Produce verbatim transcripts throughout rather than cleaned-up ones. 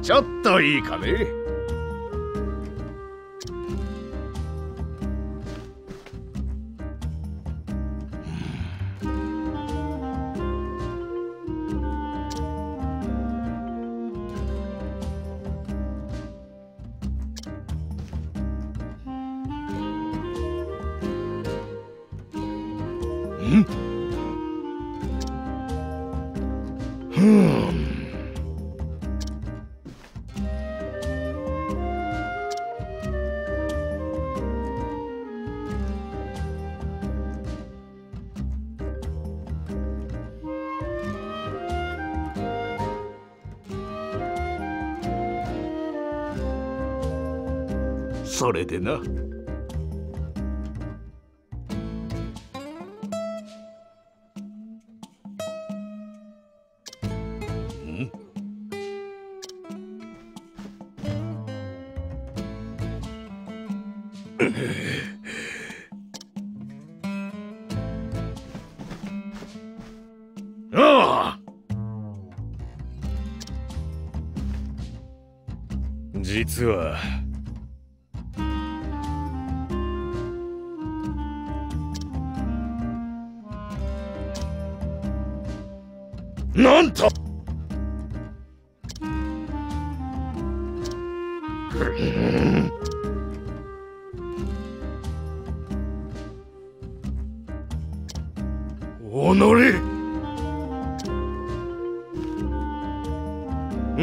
ちょっといいかね。それでな。ああ、実はなんとおのれ。うん。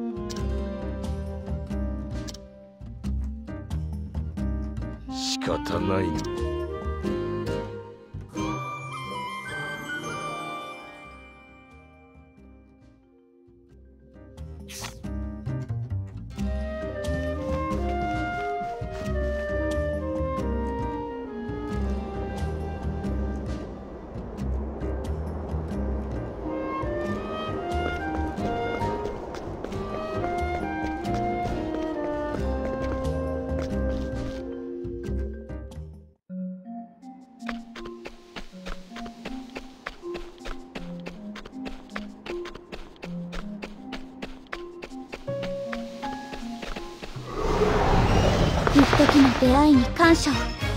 仕方ないの。 一時の出会いに感謝を。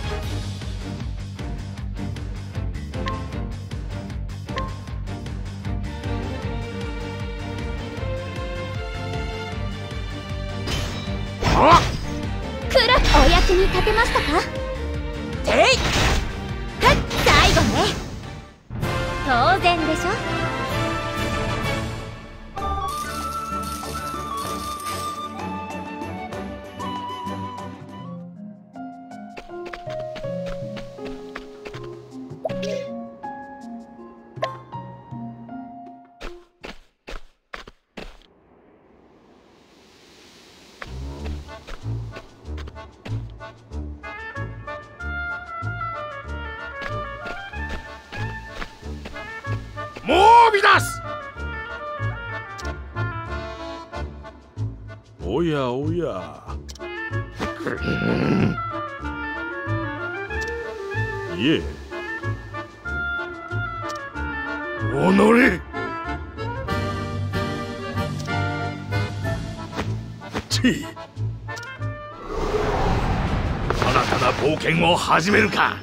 クラお役に立てましたか？ていはっ最後ね。当然でしょ。 もう乱す。おやおや。いえ。おのれ。ち。新たな冒険を始めるか。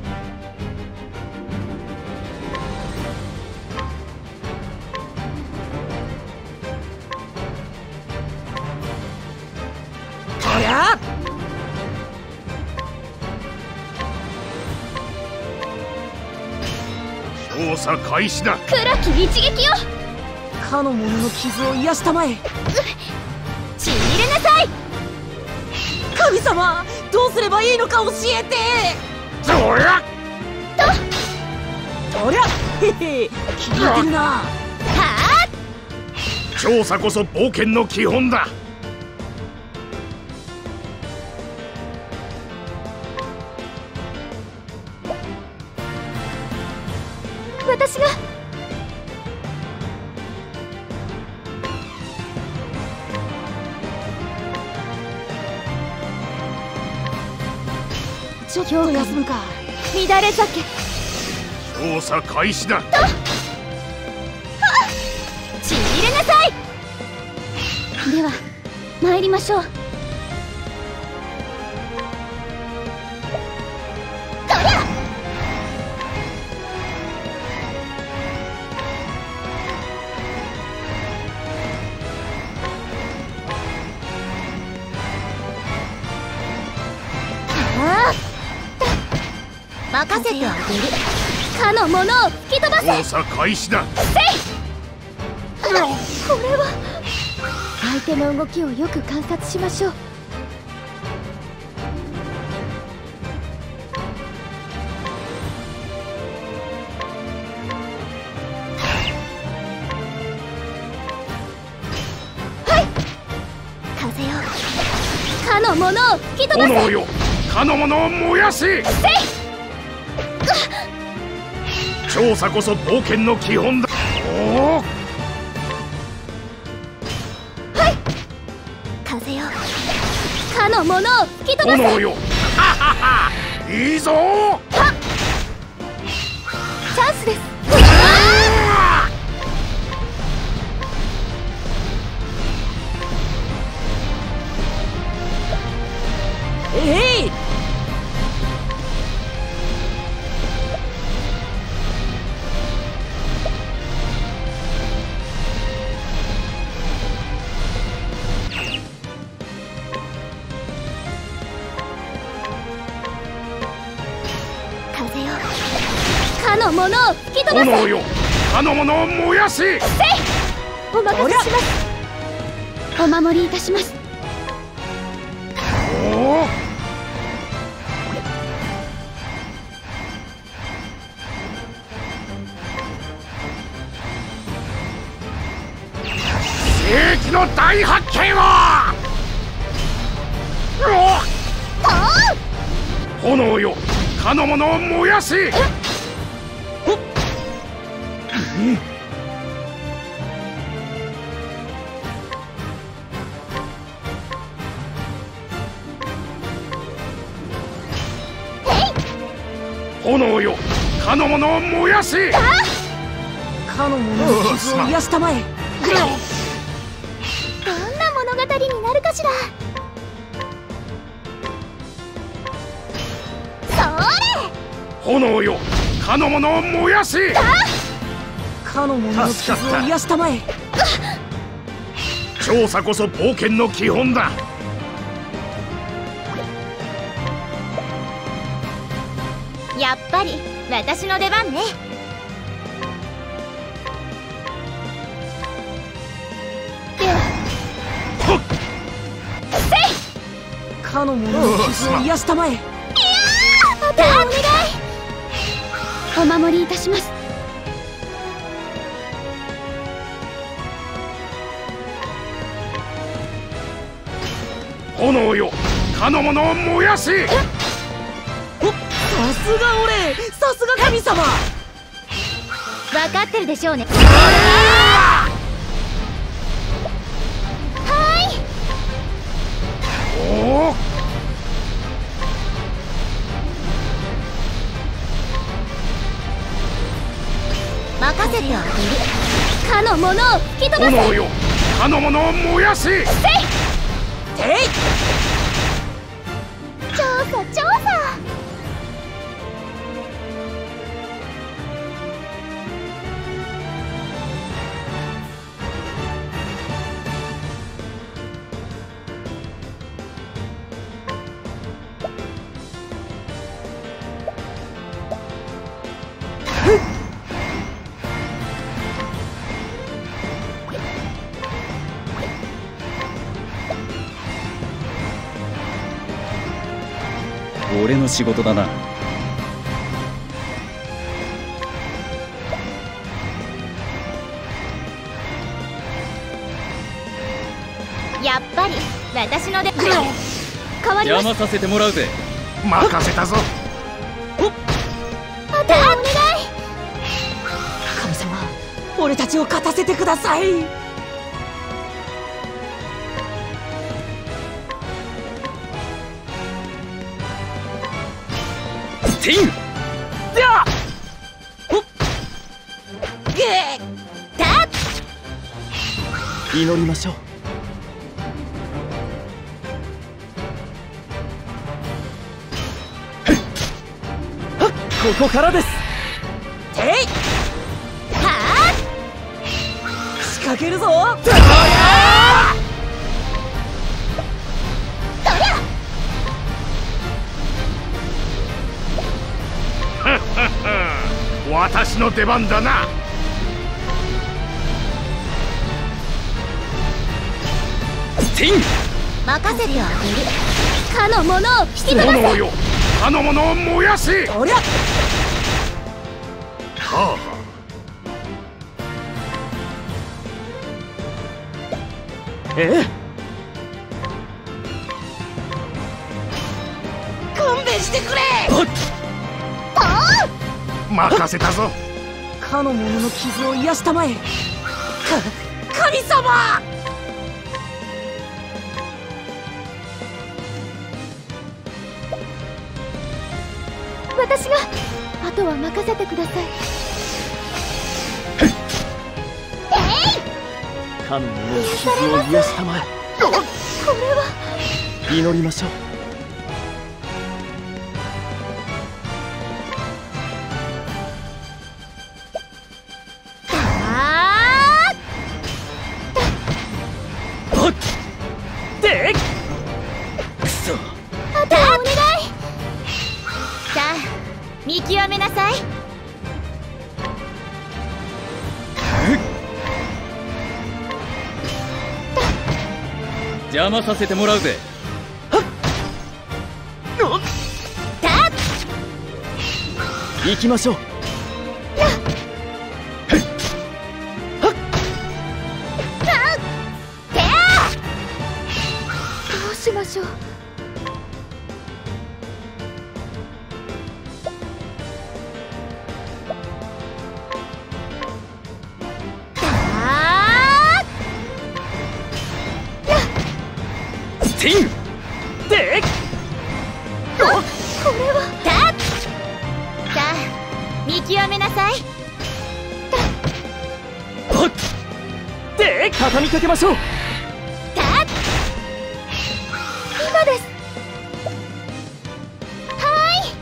調査開始だ。 暗き一撃よ。 かの者の傷を癒したまえ。 ちぎれなさい。 神様、どうすればいいのか教えて。 そりゃとそりゃへへ、気に入ってるな。はあ、調査こそ冒険の基本だ。 私がちょっと休むか。 乱れ酒。 調査開始だ。 ちぎれなさい。 では参りましょう。任せてあげる。かの者を吹き飛ばせ。 操作開始だ。 せい。これは相手の動きをよく観察しましょう。はい。風よ、かの者を吹き飛ばせ。 炎よ、かの者を燃やし。せい。調査こそ冒険の基本だ。おお。 はい。風よ、かの者を吹き飛ばせ。 炎よ、ははは。いいぞー。はっ。 チャンスです。 えい。 風よ、かの者を吹き飛ばせ。 炎よ、かの者を燃やし。せい。 お任せします。お守りいたします。 おお。世紀の大発見を。炎よ、かの者を燃やし。炎よ、かの者を燃やし。 かの者の傷を癒したまえ。 どんな物語になるかしら。それ。 炎よ、かの者を燃やし。 かの者の傷を癒したまえ。 調査こそ冒険の基本だ。 やっぱり私の出番ね。では、せい。 かの者の傷を癒したまえ。いやー、またお願い。お守りいたします。 炎よ、かの者を燃やし。 さすが俺、さすが神様。 分かってるでしょうね。 はーい。 おお。 任せてあげる。かの者を吹き飛ばせ。 炎よ、かの者を燃やし。せい。 てい。 調査調査。 俺の仕事だな。 やっぱり私の出番。変わりま邪魔させてもらうぜ。 任せたぞ。 またお願い。 神様、俺たちを勝たせてください。 ティン。 では。ほっ。げたっ。 祈りましょう。 ここからです。 ていはあ仕掛けるぞ。 そりゃ私の出番だな。 スティング任せてあげる。かの者を引き伸ばせ。 炎よ、かの者を燃やせ。 そりゃはええ、 勘弁してくれ。 あ、任せたぞ。 かの者の傷を癒したまえ。か神様。 私があとは任せてください。 かの者の傷を癒したまえ。 これは祈りましょう。 あおっでくそ。 あとはお願い。さあ見極めなさい。 邪魔させてもらうぜ。 行きましょう。 どうしましょう。 スティングでこれはさあ見極めなさい。 おっで畳みかけましょう。 今です。はーい。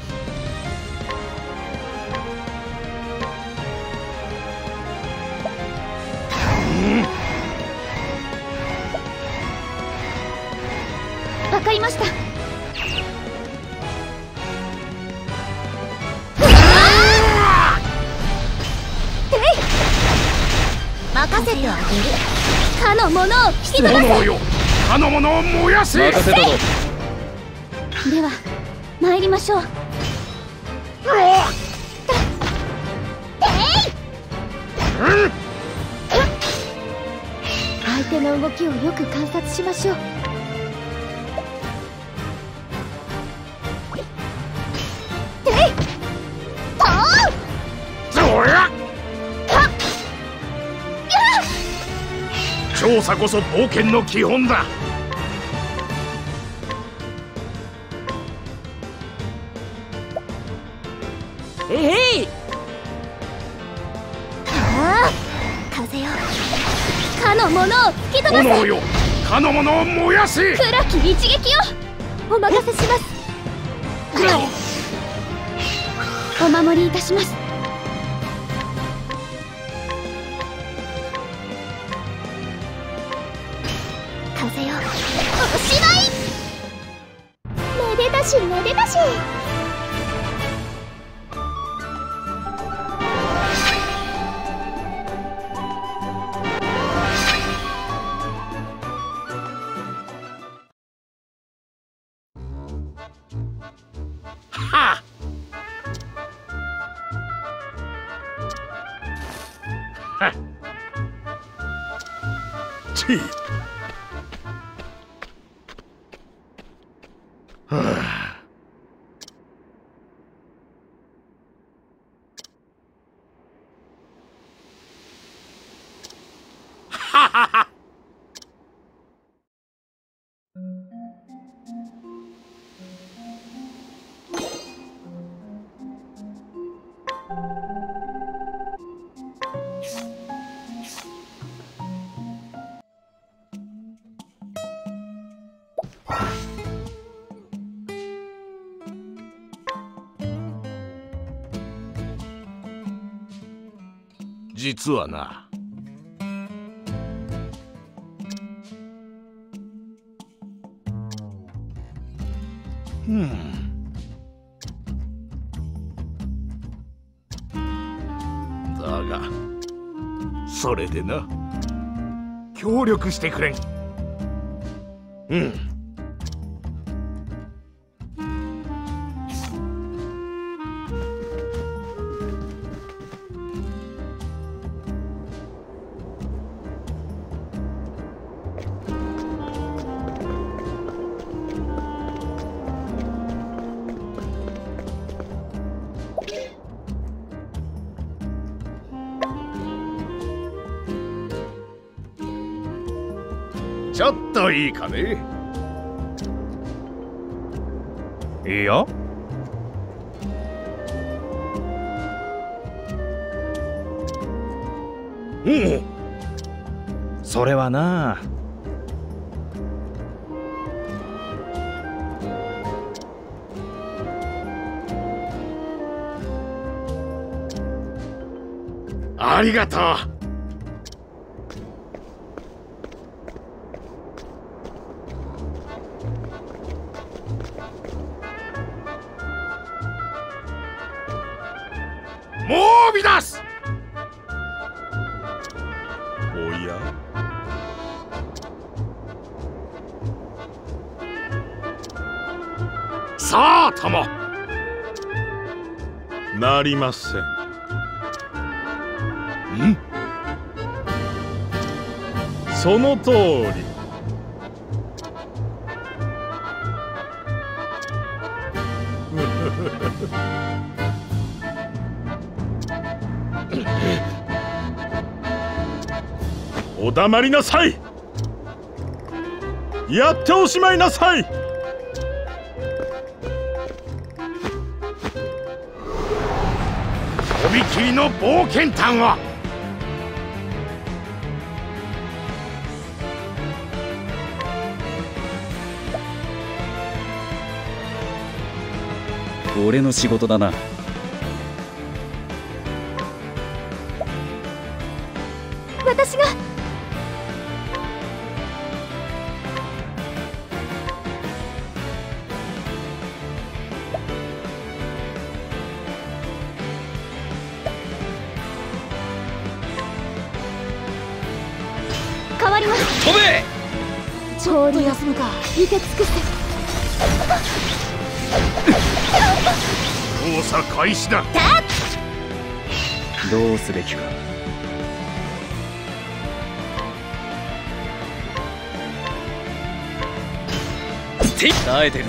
わかりました。任せてあげる。かの者を引き伸ばせ。 炎よ、かの者を燃やせ。 任せたぞ。 では参りましょう。相手の動きをよく観察しましょう。 調査こそ冒険の基本だ。 へいへい。 ああ風よ、かの者を吹き飛ばせ。 炎よ、かの者を燃やせ。 暗き一撃をお任せします。お守りいたします。風よ、おしまい。めでたしめでたし。 はっちい。はあ、ははは。 実はな。うんだがそれでな、協力してくれん。うん。ちょっといいかね。 いいよ。 うん。 それはな。 ありがとう。もう乱す。おや、さあともなりません。んその通り。お黙りなさい。やっておしまいなさい。とびきりの冒険譚を。 俺の仕事だな。 私が。変わります。 飛べ。 ちょうど休むか。見て尽くせ。 調査開始だ。 どうすべきか。耐えてるぜ。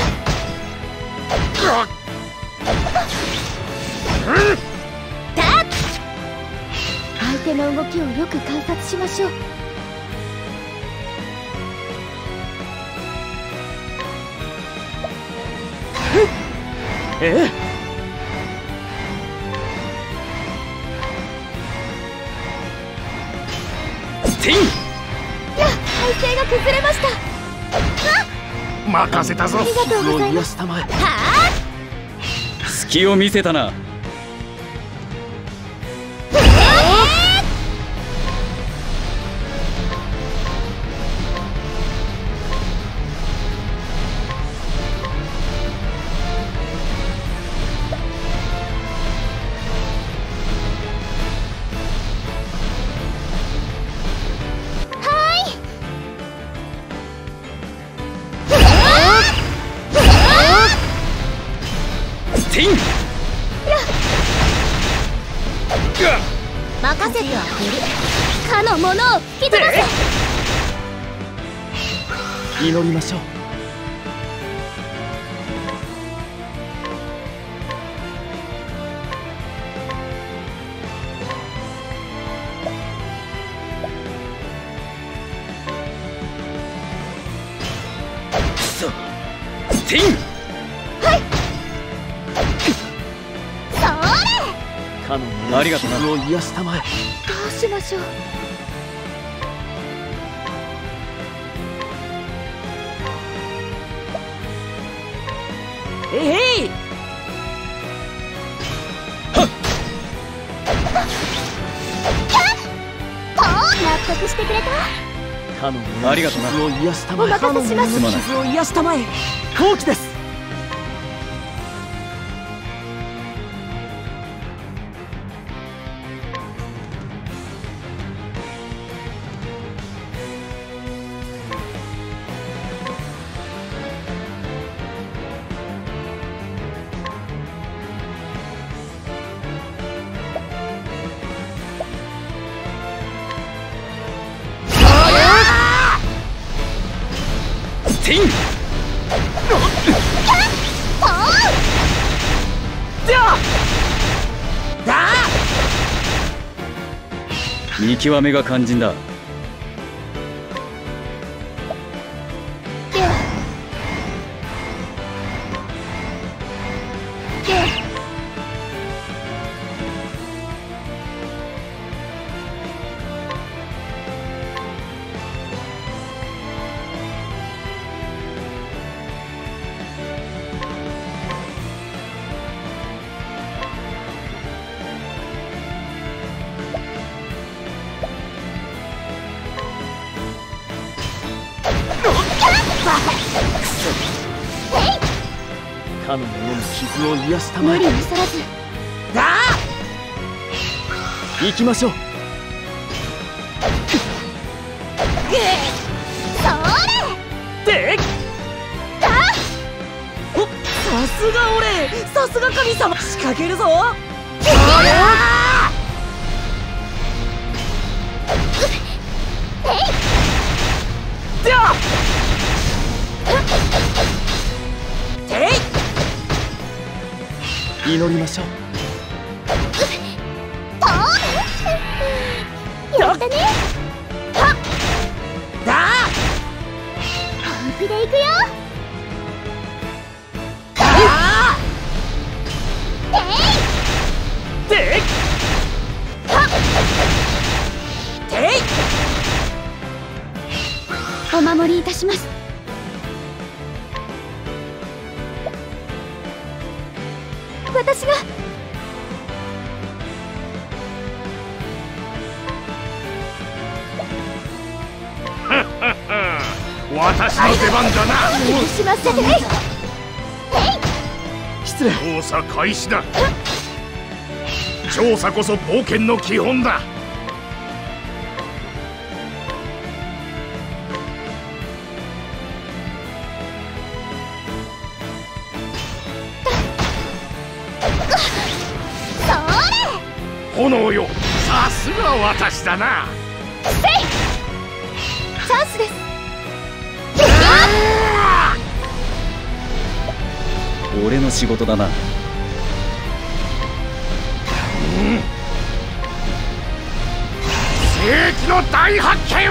相手の動きをよく観察しましょう。 ええ。 スティン。 いや、体勢が崩れました。 任せたぞ。 ありがとうございます。はあ、隙を見せたな。 任せてあげる。かの者を引き飛ばせ。 祈りましょう。 スティン。 はい。 かのありがとうな。 を癒したまえ。 どうしましょう。 えいへい。 得してくれた。 かの者の傷を癒したまえ。 お任せします。 かの者の傷を癒したまえ。 好機です。 ティン見極めが肝心だ。 かの者の傷を癒したまえ。 無理なさらず。 行きましょう。 でさすが俺、さすが神様。仕掛けるぞ。 祈りましょう。 やったね。はっだ本気でいくよ。 でお守りいたします。私が私の出番だな。 許しません。 失礼。 調査開始だ。調査こそ冒険の基本だ。炎よ、さすが私だな。 チャンスです。 俺の仕事だな。 うん、世紀の大発見を。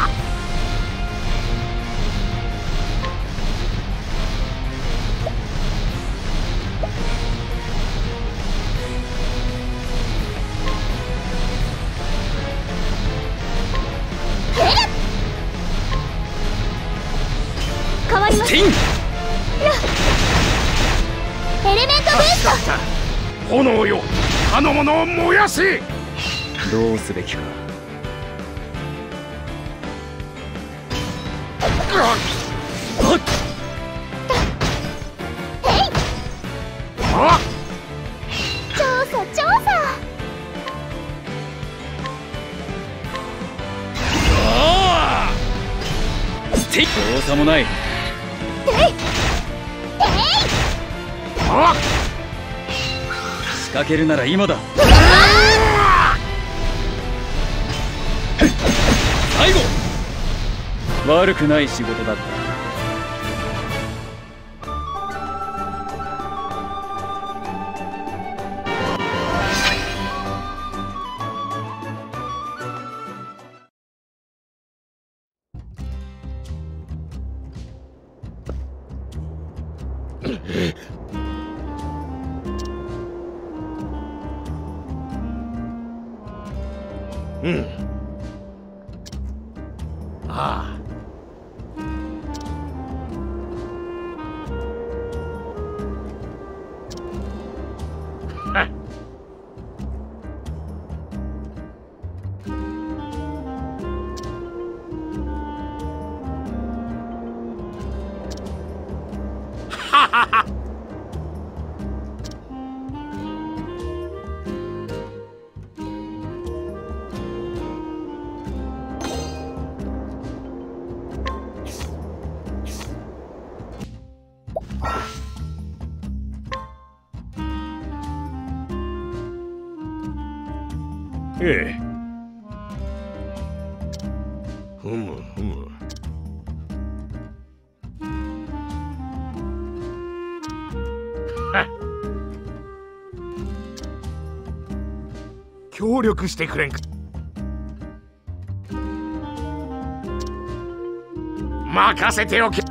変わります。 ティンエレメントブースト。 炎よ、他の者を燃やせ。 どうすべきか。 あっ、 調査調査。 ティンどうさもない。 あっ、 仕掛けるなら今だ。最後。悪くない仕事だった。 うん。ああ。 ええ。ふむふむ。協力してくれんか。任せておけ。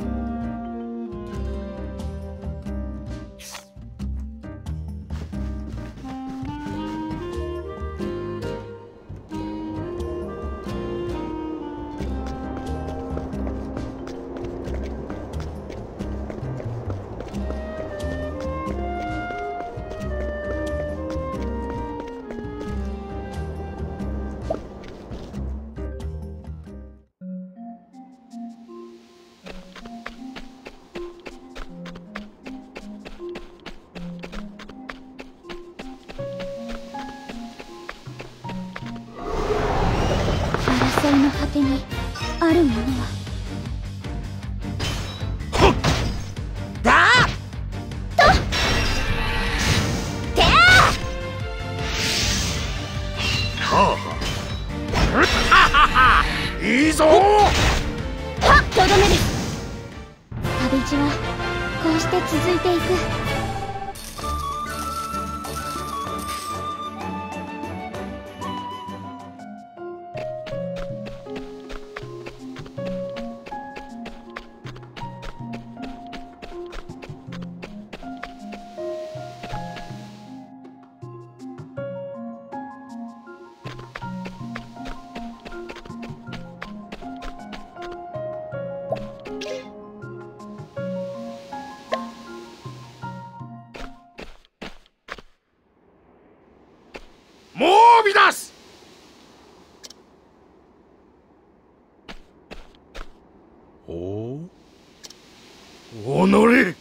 争いの果てにあるものは。 ほっだーとてはあ、いいぞー。 はっとどめる。旅路はこうして続いていく。 もう乱す。おおのれ。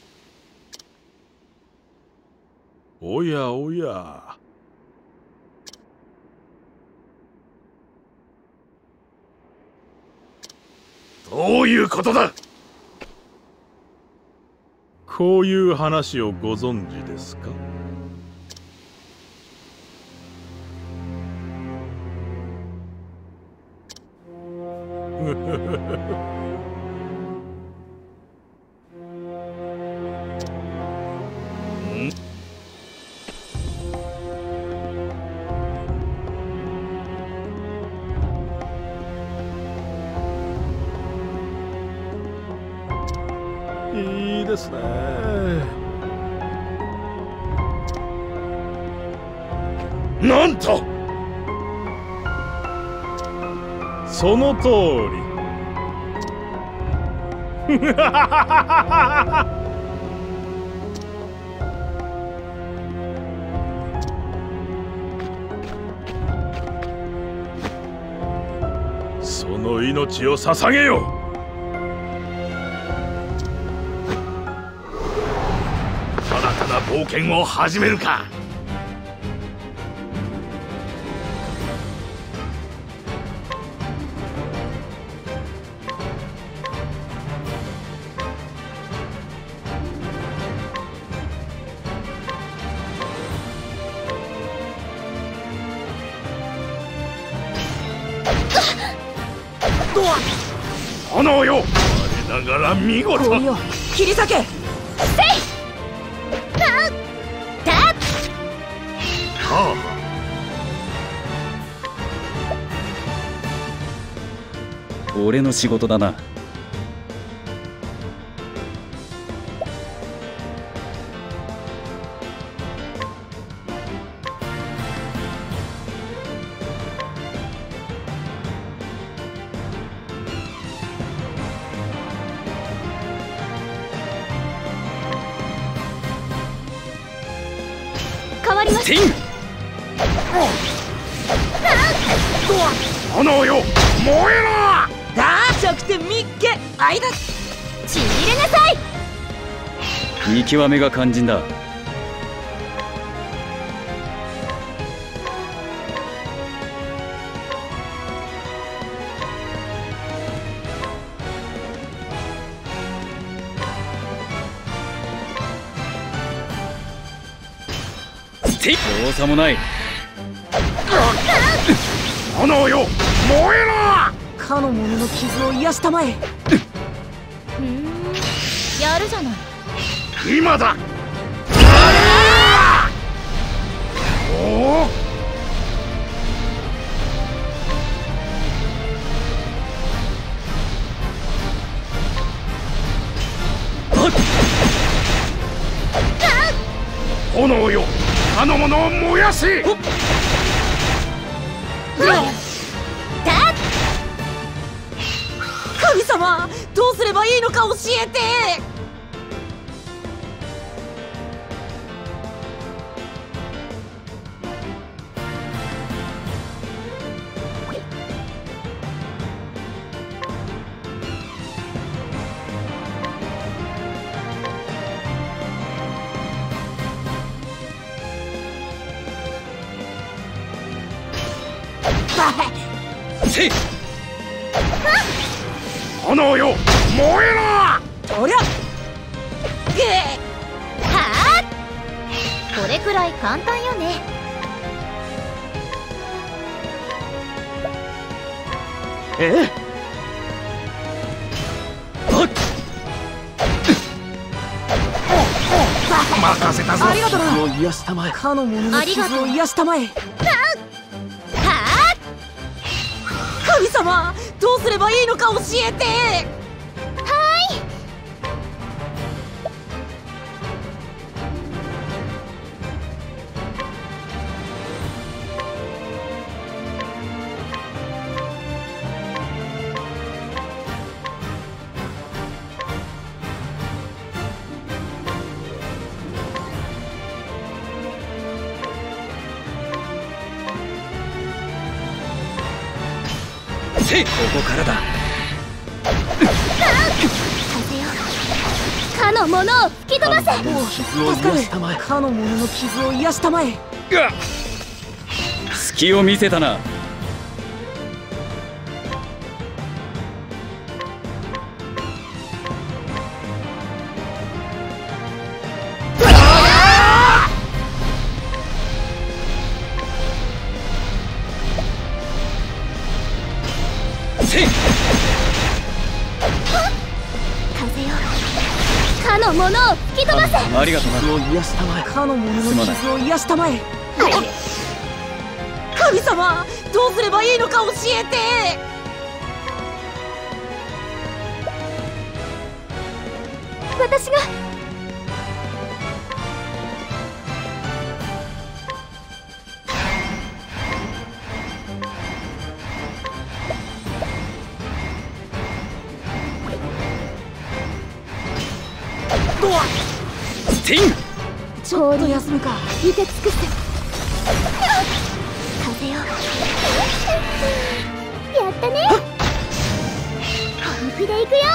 おやおや。どういうことだ。 こういう話をご存知ですか。いいですね。 なんと。 その通り。 その命を捧げよ。新たな冒険を始めるか。炎よ、我ながら見事。 氷を切り裂け。せいたたはあ、俺の仕事だな。 変わります。 炎よ、燃えろ。 だー弱点みっけあいだ。 ちぎれなさい。 見極めが肝心だ。どうさもない。 炎よ燃えろ。 かの者の傷を癒したまえ。 ふん、やるじゃない。 今だ。おお。炎よあの者を燃やせ。 神様、どうすればいいのか教えて。 せい。 炎よ燃えろ。 おりゃ。 はあ、これくらい簡単よね。 ええ。 任せたぞ。 ありがとな。 傷を癒したまえ。 かの者の傷を癒したまえ。神様、どうすればいいのか教えて。 せい。ここからだ。 風よ、かの者を吹き飛ばせ。 傷を癒したまえ。 かの者の傷を癒したまえ。 隙を見せたな。せい。 風よ、かの者を吹き飛ばせ。 ありがとうな。 傷を癒したまえ。 かの者の傷を癒したまえ。神様、どうすればいいのか教えて。 私が。 スティング。 ちょっと休むか。 見て尽くす。風よ、やったね。本気で行くよ。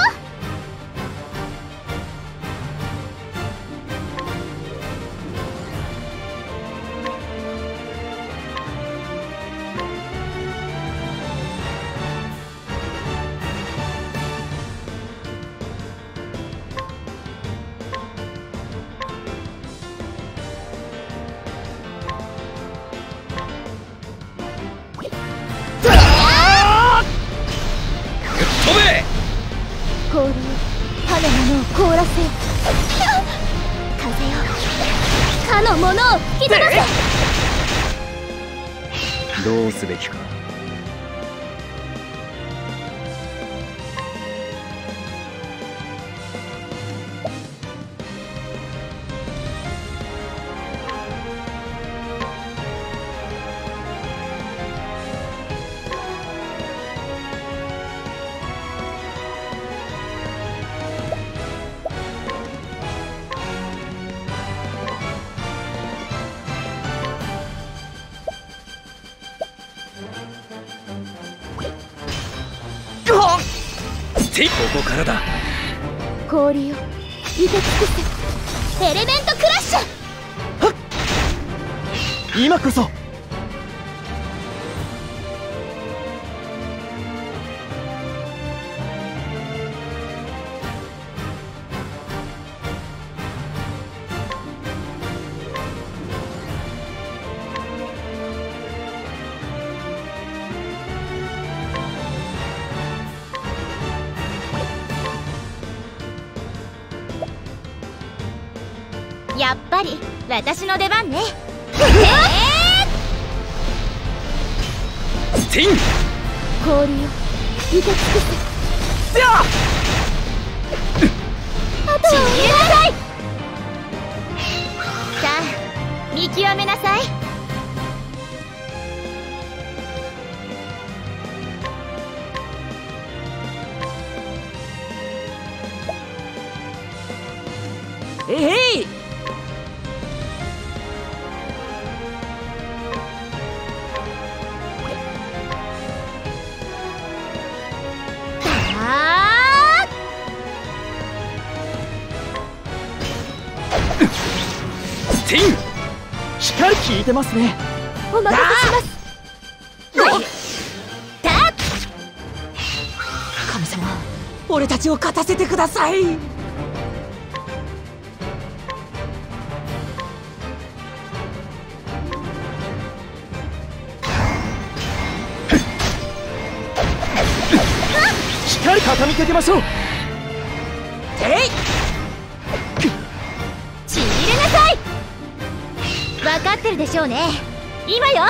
飛べ。 氷よ、歯の者を凍らせよ。風よ、かの者を吹き飛ばせ。 どうすべきか。ここからだ。 氷よ、見て尽くせ。エレメントクラッシュ。 今こそ。 やっぱり私の出番ね。 スティン氷を受け尽くす。あとは入れなさい。さあ見極めなさい。 えい、 スティンしっかり効いてますね。 お任せします。 神様、俺たちを勝たせてください。 しっかり畳みかけましょう。 えい、 ちぎれなさい。分かってるでしょうね。今よ。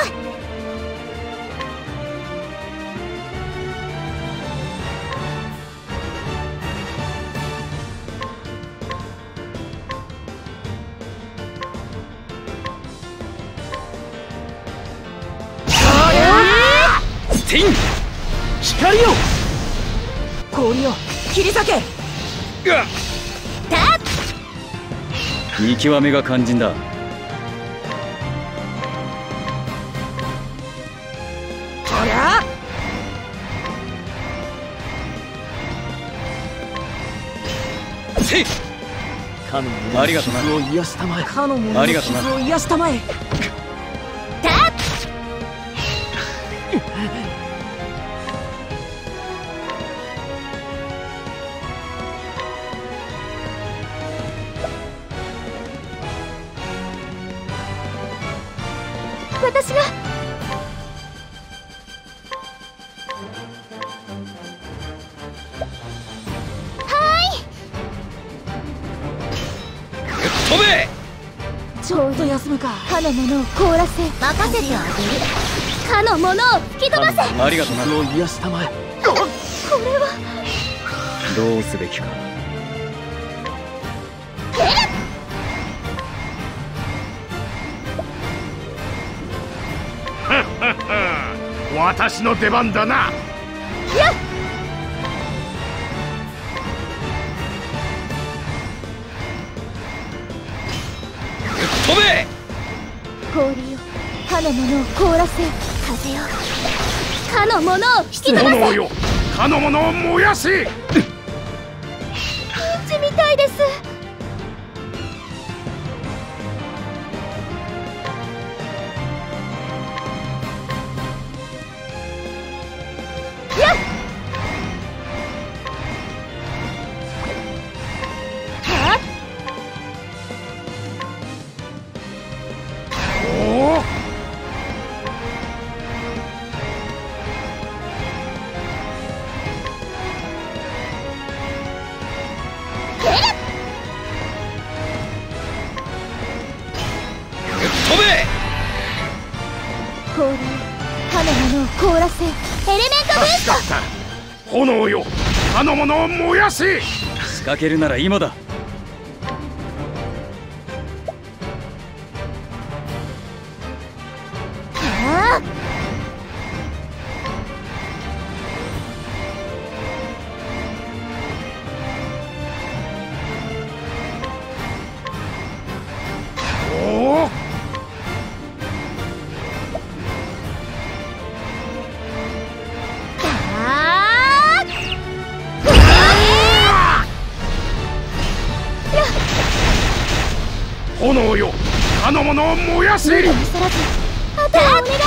スティン光よ、 氷を切り裂け。 見極めが肝心だ。 こりゃせいかのありがとな傷を癒したまえ。 かの者のありがとな傷を癒したまえ。 私が飛べ。 ちょっと休むか。 かの者を凍らせ任せてあげる。かの者を吹き飛ばせ。 ありがとな。 傷を癒したまえ。 これはどうすべきか。 私の出番だな。 飛べ。 氷よ、かの者を凍らせ。風よ、かの者を引き飛ばせ。 炎よ、かの者を燃やし。 ピンチみたいです。氷よ、かの者を凍らせ。エレメントブースト。 炎よ、かの者を燃やし。 仕掛けるなら今だ。 ああ、 おお、炎よ、かの者を燃やし。 無理なさらずあとはお願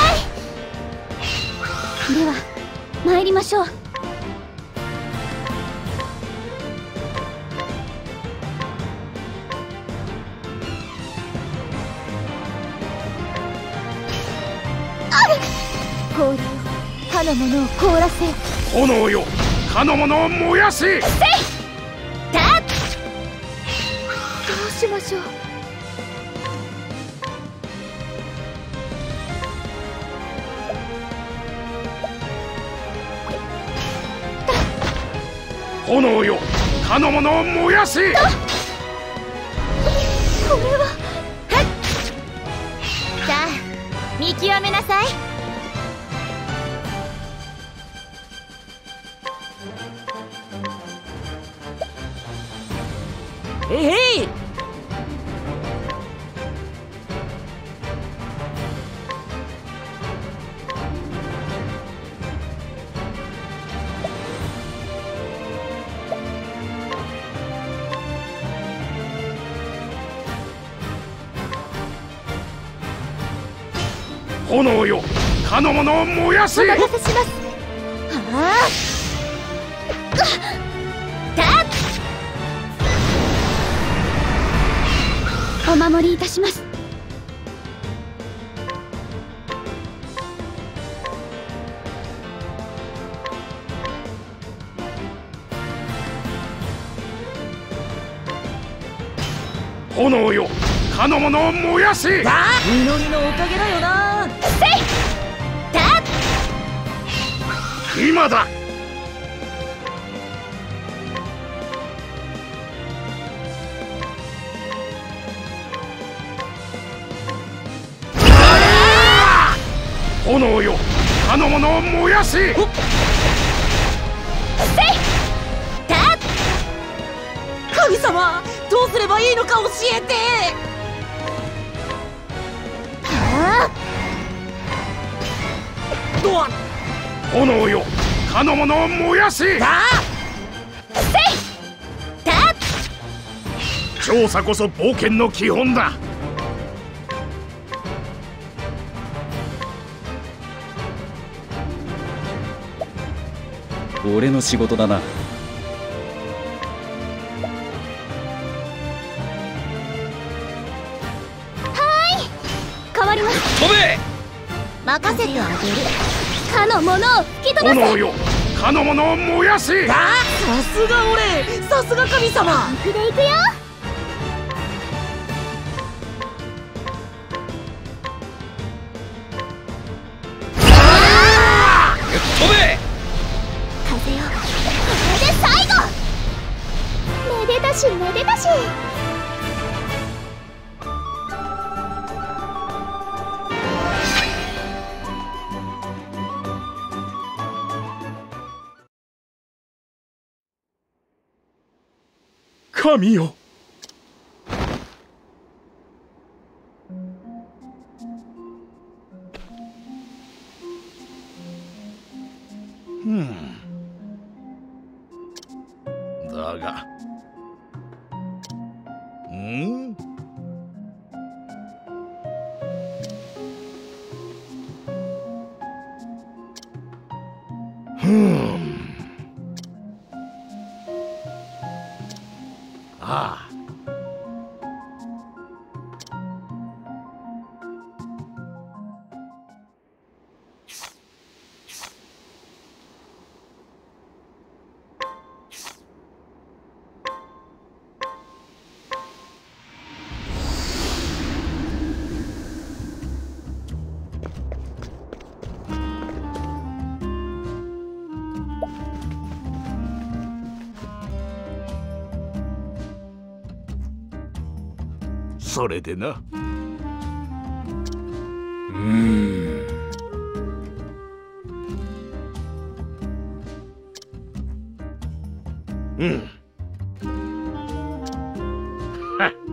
い。では参りましょう。氷よ、かの者を凍らせ。 炎よ、かの者を燃やし。 せい。たっ。どうしましょう。 炎よ、かの者を燃やせ。 これはさあ見極めなさい。 へいへい。 炎よ、かの者を燃やせ。 お任せします。はあたっお守りいたします。 炎よ、かの者を燃やせ。 だみのりのおかげだよな。 せいたっ今だ。炎よ、かの者を燃やせ。 せいたっ神様、どうすればいいのか教えて。 はどわ炎よ、かの者を燃やせ。 だせいたっ調査こそ冒険の基本だ。 俺の仕事だな。 変わります。 飛べ。 任せてあげる。かの者を吹き飛ばせ。 炎よ、かの者を燃やせ。 ださすが俺、さすが神様。 行くで行くよ。 飛べ。 風よ、これで最後。めでたしめでたし。 神よ。 うんだが、んふんああ、それでな。 うーん。 うんはっ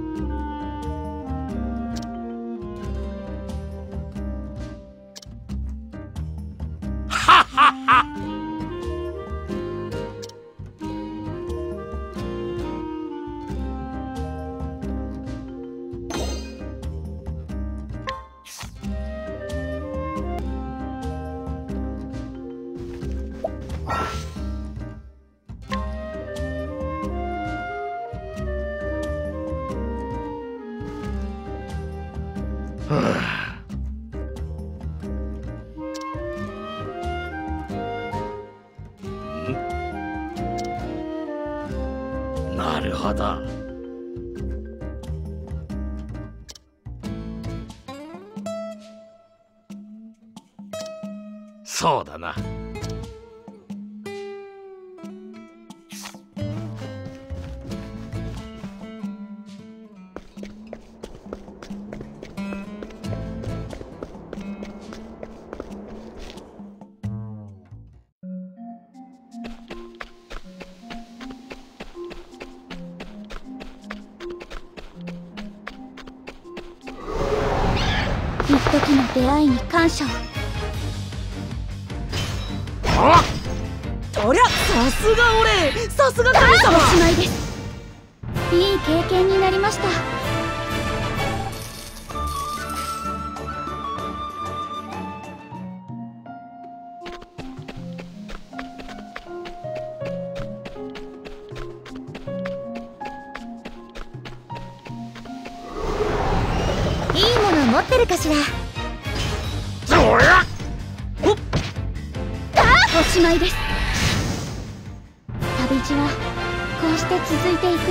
はっはっはっなるほど。そうだな。 一時の出会いに感謝を。 あおりゃ、さすが俺、さすが神様。 おしまいです。いい経験になりました。いいもの持ってるかしら。 そりゃおっ、おしまいです。旅路はこうして続いていく。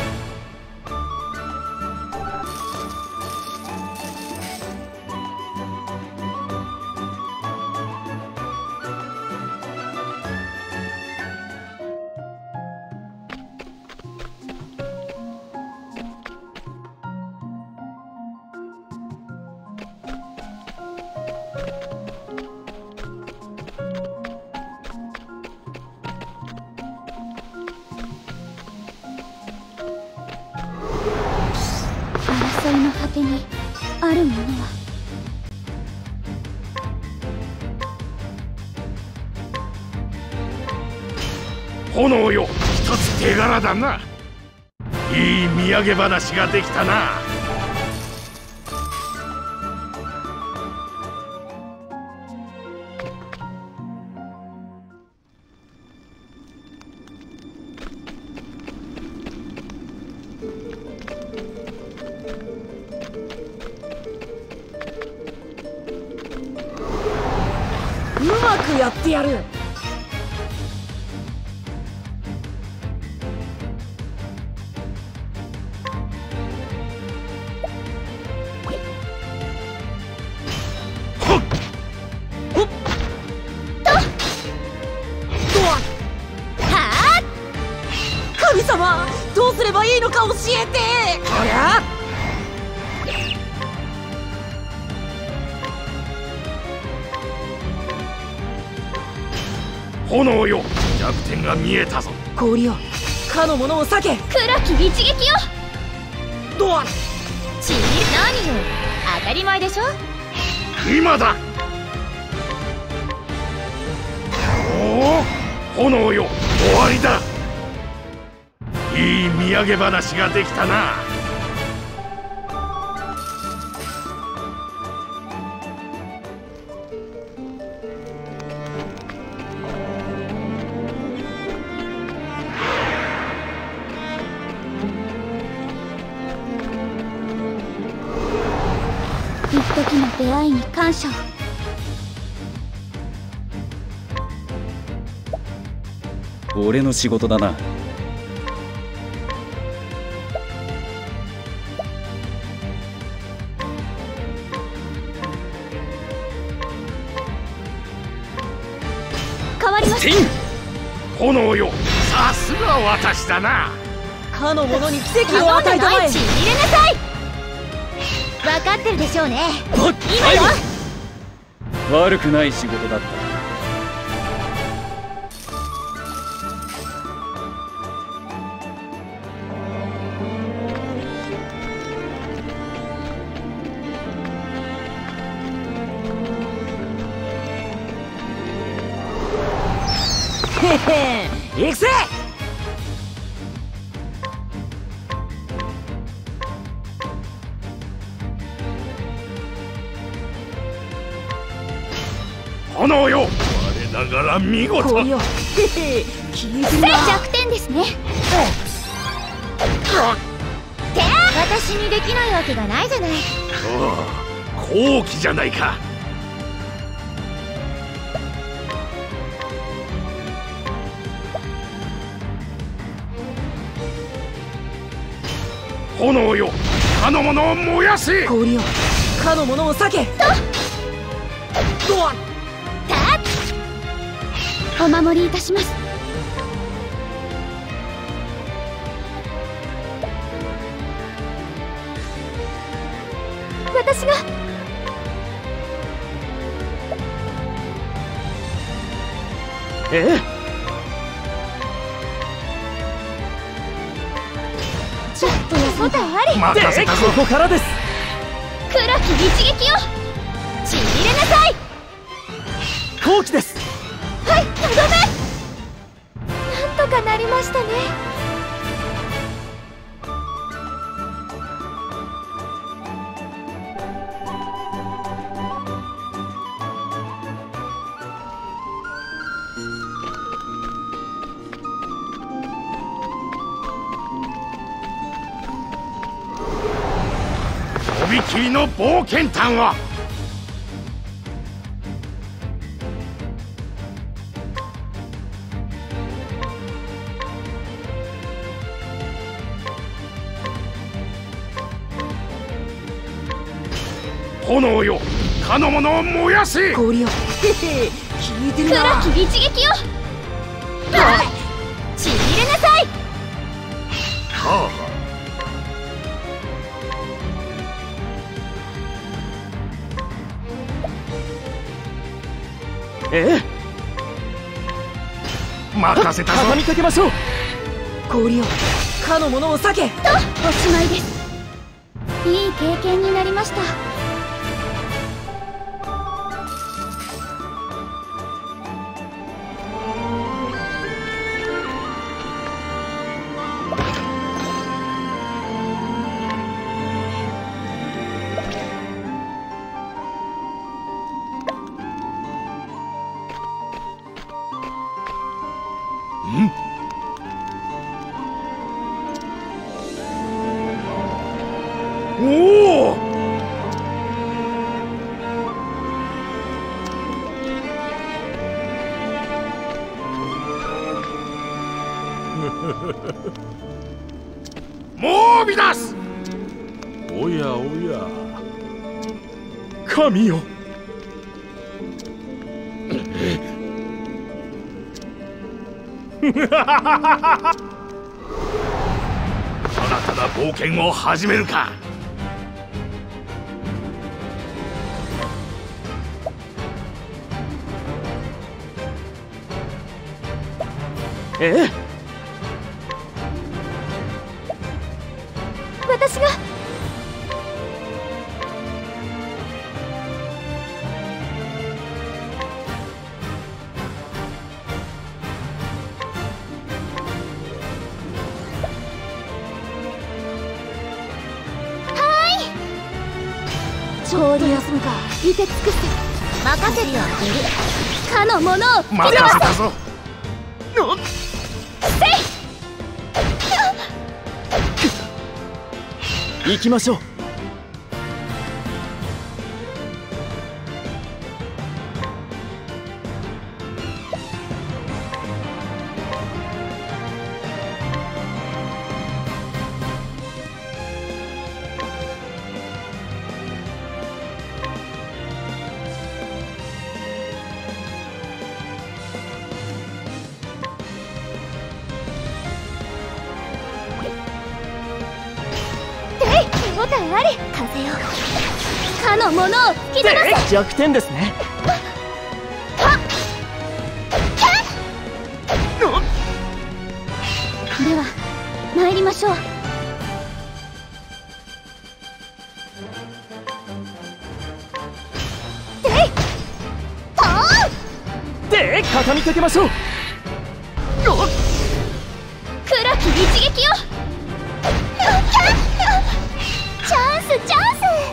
争いの果てにあるものは。 炎よ、一つ手柄だな。いい土産話ができたな。 うまくやってやる。神様、どうすればいいのか教えて。こりゃ炎よ、弱点が見えたぞ。 氷よ、かの者を避け。 暗き一撃よ。 ドアち何よ、当たり前でしょ。 今だ。おお、炎よ、終わりだ。いい土産話ができたな。 一時の出会いに感謝を。 俺の仕事だな。 変わりました。 炎よ、さすが私だな。 かの者に奇跡を与えたまえ。 ちぎれなさい。分かってるでしょうね。今よ。 悪くない仕事だった。 へへん、行くぜ。 炎よ、我ながら見事。 氷よ、へへ、聞いてるな。 弱点ですね。って私にできないわけがないじゃない。 ああ、好機じゃないか。炎よ、かの者を燃やせ。 氷よ、かの者を避け。ドアお守りいたします。私がええ、 ちょっと答えあり。 任せたぞ。 ここからです。 暗き一撃よ。 なさい。 好機です。 はい、とどめ。なんとかなりましたね。 とびきりの冒険譚を。炎よ、かの者を燃やせ。 氷をへへ聞いてるな。 暗き一撃よ。はい、ちぎれなさい。 はあはあ。ええ、 任せたぞ。 畳みかけましょう。 氷をかの者を避け。 とおしまいです。いい経験になりました。 おお。もうび出す。 おやおや、 神よ。 ただただ冒険を始めるか。 ええ、 私が。 ちょうど休むか。 いて尽くせ。任せてあげる。かの者を任せたぞ。 行きましょう。 手応えあり。風よ、かの者を引き出せ。 弱点ですね。 では参りましょう。 で畳みかけましょう。 暗き一撃よ。チャンスチャンス。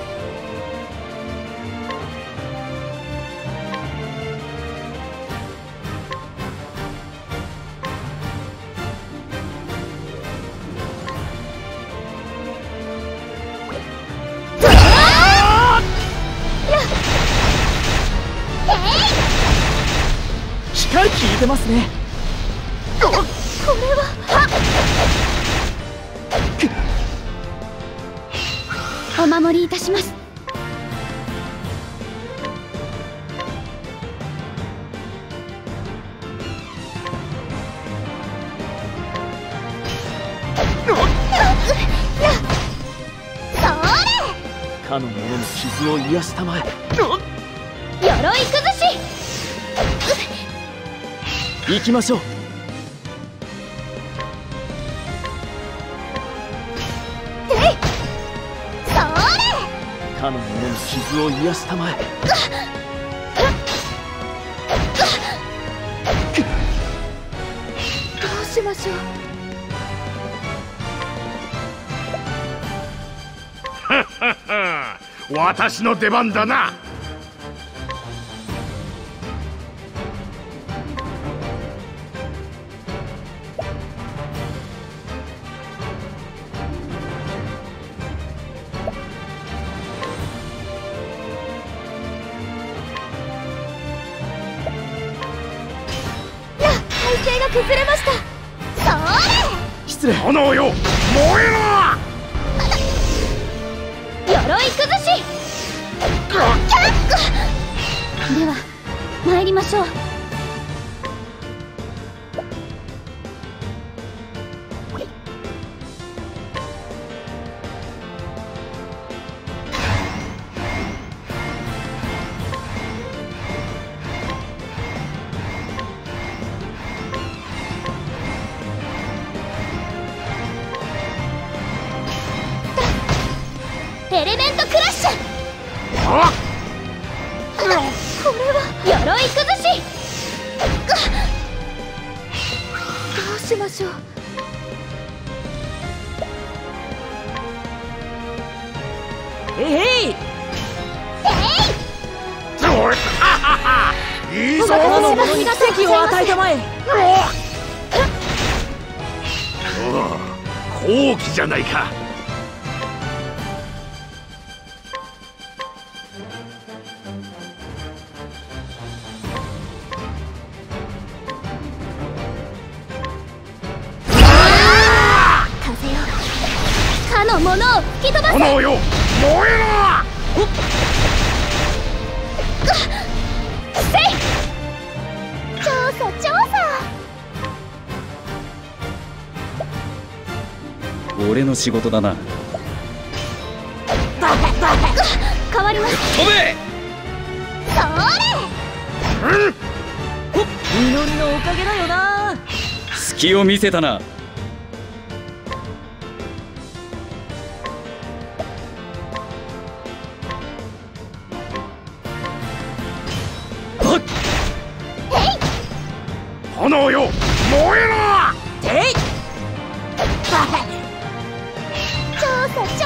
光効いてますね。 これはお守りいたします。 かの者の傷を癒したまえ。 鎧崩し。 行きましょう。 それ。 かの者の傷を癒したまえ。 しましょう。 私の出番だな。 体勢が崩れました。それ失礼。 炎よ、燃えろ。 鎧崩し。では参りましょう。エレメントクラッシュ。 あっ、 これは鎧崩し。どうしましょう。 えいへい。 おい、いいぞ。 他の者に奇跡を与えたまえ。 好機じゃないか。 かの者を吹き飛ばせ。 炎よ、燃えろ。 せい。調査調査。 俺の仕事だな。 変わります。 飛べ。 それ。 祈りのおかげだよな。 隙を見せたな。 炎よ、燃えろ。 てい。 調査調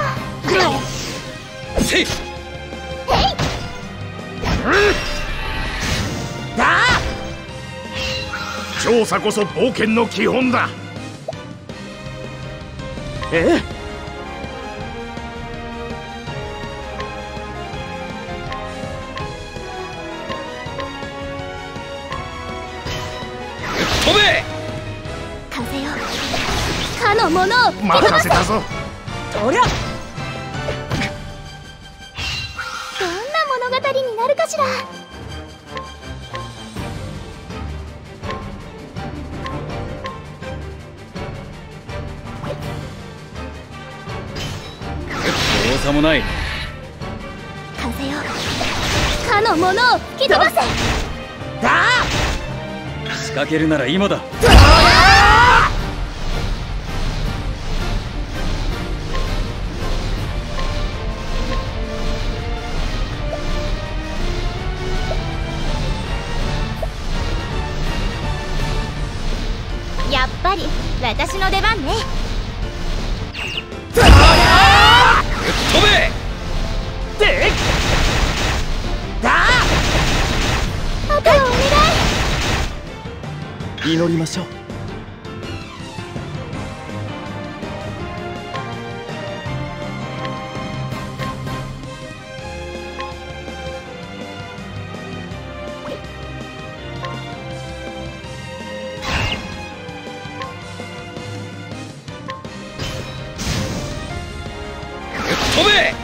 査。 せい。 だ調査こそ冒険の基本だ。 ええ。 飛べ。 風よ、かの者を吹き飛ばせ。 任せたぞ。 そりゃ。 どんな物語になるかしら。 どうさもない。 風よ、かの者を吹き飛ばせ。 だ仕掛けるなら今だ。 やっぱり私の出番ね。 飛べ。 でだあとはお願い。 祈りましょう。 飛べ。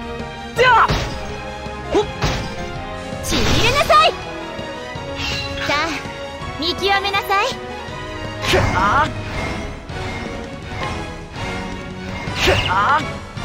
ちぎれなさい。さあ見極めなさい。 かっかっ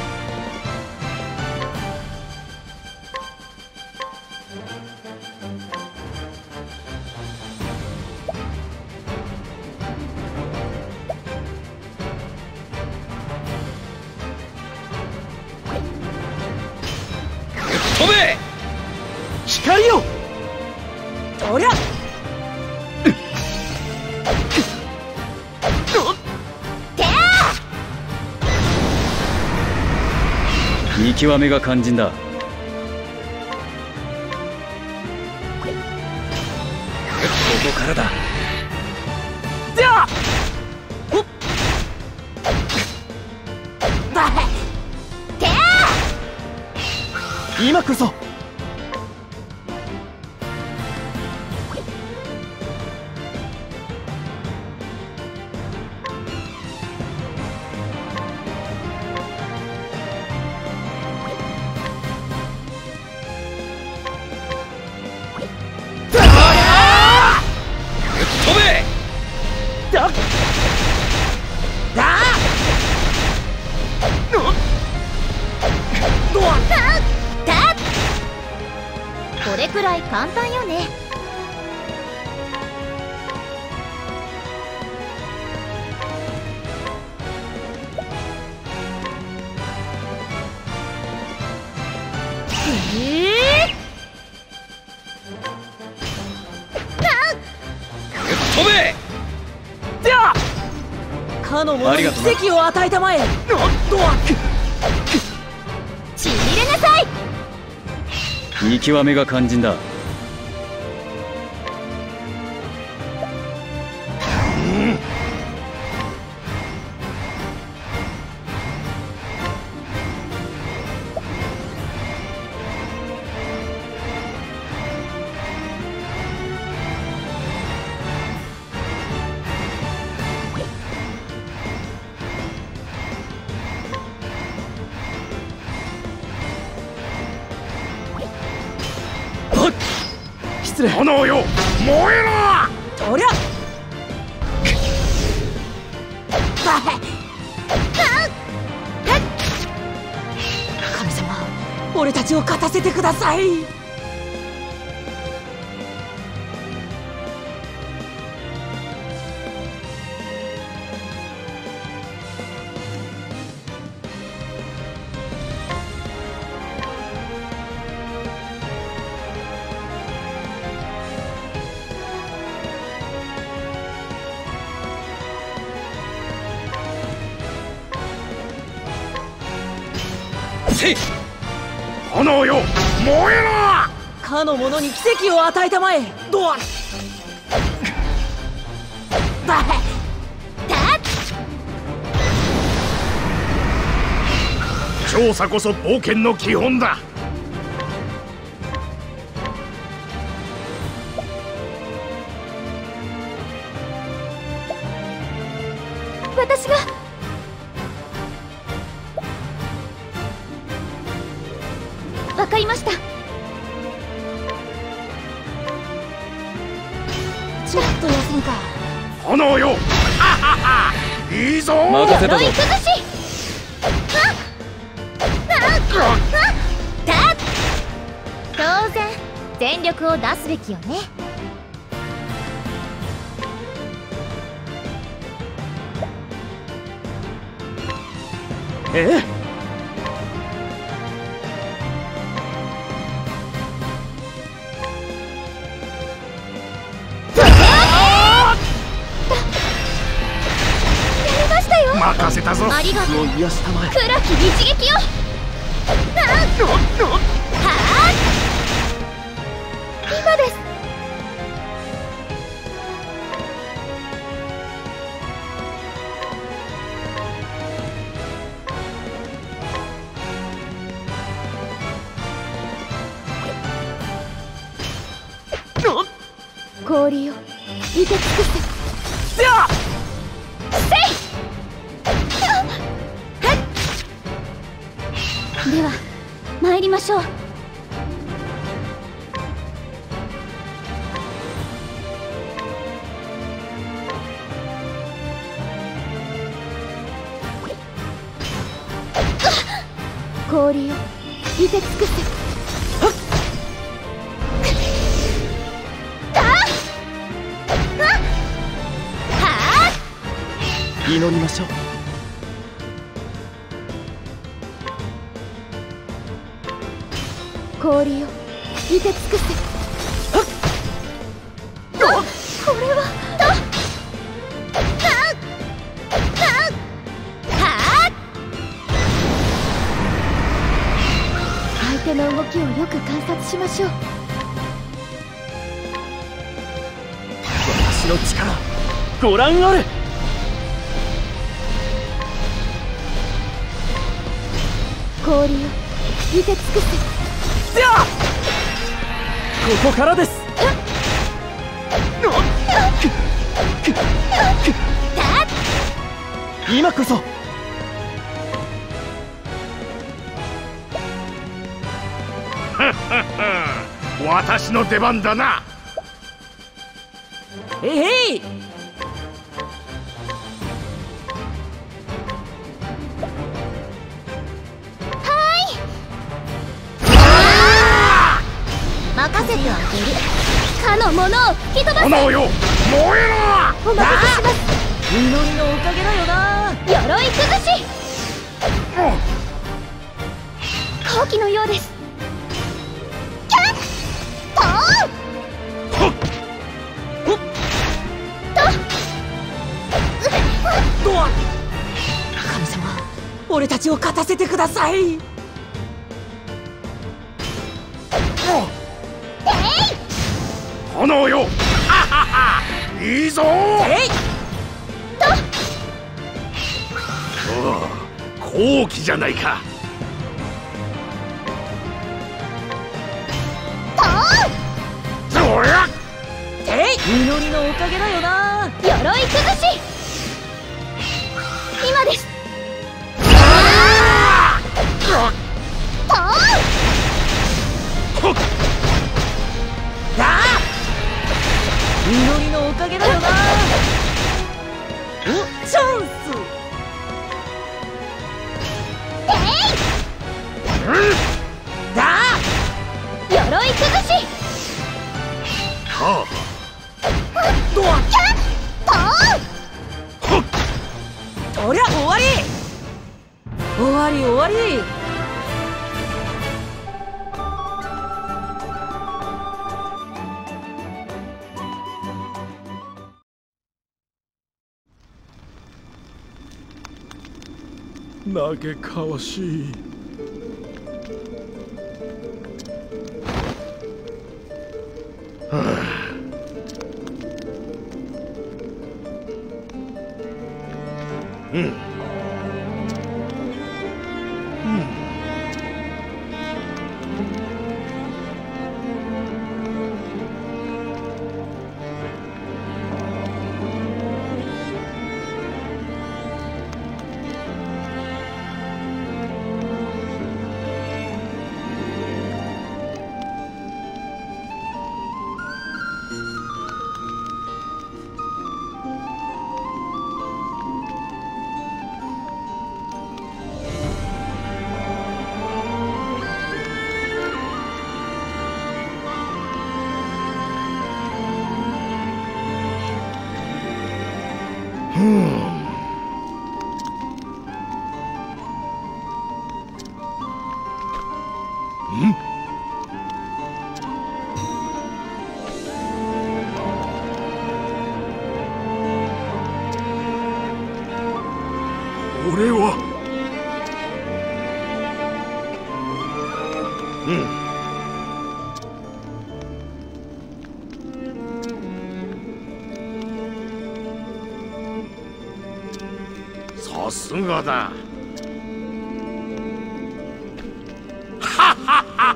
飛べ。 光よ。そりゃ。 見極めが肝心だ。ここからだ。 じゃあほっだて今こそ。 飛べ。 だだたたこれくらい簡単よね。えー飛べ。 じゃあかの者に奇跡を与えたまえ。 ちぎれなさい。 見極めが肝心だ。 失礼。 炎よ燃えろ。 とりゃ神様、俺たちを勝たせてください。 せい。 炎よ燃えろ。 かの者に奇跡を与えたまえ。ドアだ調査こそ冒険の基本だ。 私がわかりました。 ちょっと休むか。 炎よいいぞ。 任せたぞ。 鎧崩し。あああた当然全力を出すべきよね。 ええ。 任せたぞ。 ありがとう。 癒したまえ。 暗き一撃よ。はあ今です。氷を見て尽くせ。 じゃあせい。では参りましょう。氷を見て尽くせ。 祈りましょう。 氷を見て尽くせ。これは察しましょう。 私の力ご覧あれ。 氷を見て尽くせ。 ここからです。今こそ。 私の出番だな。 えへい。 任せてあげる。かの者を吹き飛ばせ。 炎よ燃えお任せします。 祈りのおかげだよな。 鎧崩し。好機のようです。キャットドア。神様、俺たちを勝たせてください。 炎よいいぞ。 えい好機じゃないか。そりゃえい。祈りのおかげだよな。 鎧崩し。今です。 祈りのおかげだよな。おチャンス。だ鎧崩し。 はドア。そりゃ終わり。終わり終わり。 嘆かわしい。 あ、はあ、うん、うん、俺はうん、さすがだ。ははは。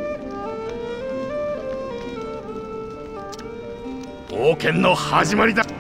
冒険の始まりだ。